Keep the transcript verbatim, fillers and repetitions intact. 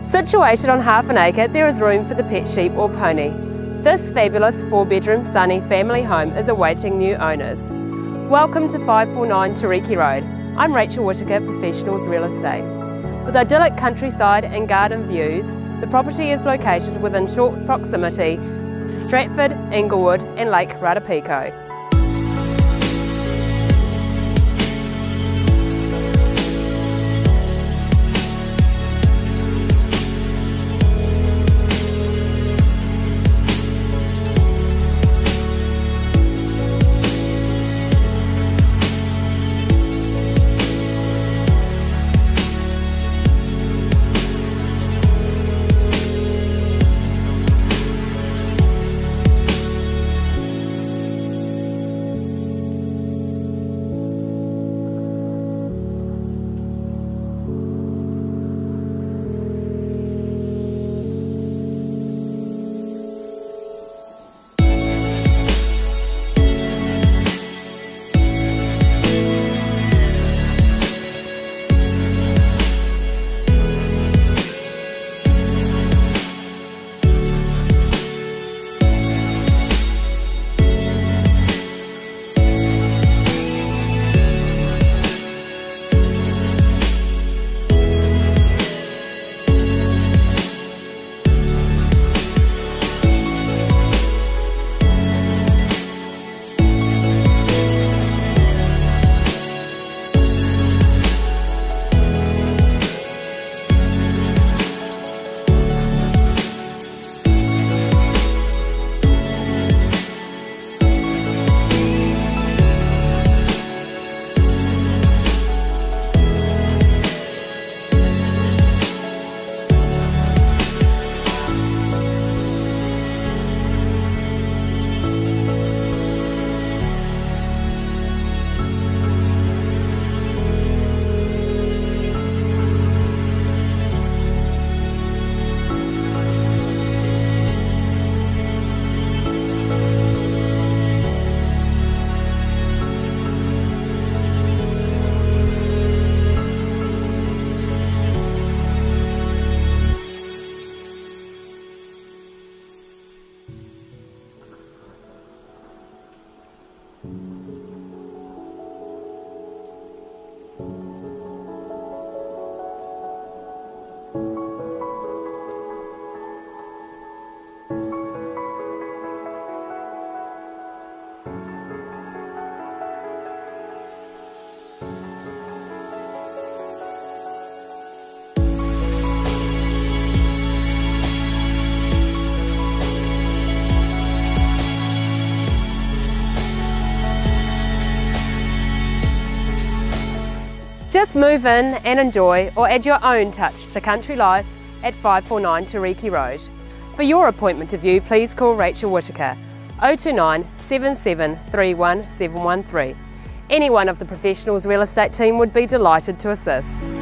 Situated on half an acre, there is room for the pet sheep or pony. This fabulous four-bedroom sunny family home is awaiting new owners. Welcome to five forty-nine Tariki Road. I'm Rachel Whittaker, Professionals Real Estate. With idyllic countryside and garden views, the property is located within short proximity to Stratford, Inglewood and Lake Ratapico. Just move in and enjoy, or add your own touch to country life at five forty-nine Tariki Road. For your appointment to view, please call Rachel Whittaker oh two nine, seven seven three one, seven one three. Any one of the Professionals Real Estate team would be delighted to assist.